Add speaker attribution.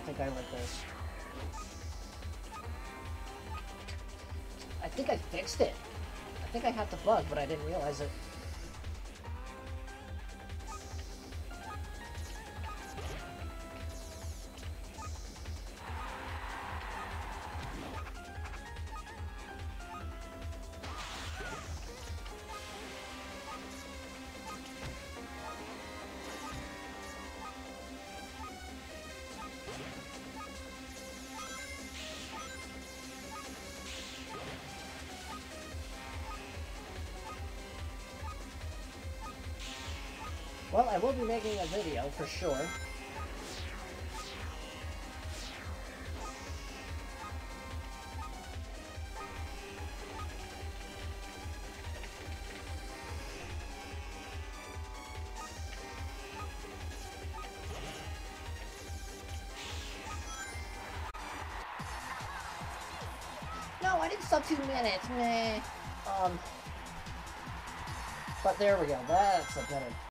Speaker 1: think I like this. I think I fixed it. I think I had the bug, but I didn't realize it. Well, I will be making a video for sure. No, I didn't sub 2 minutes, meh. But there we go, that's a better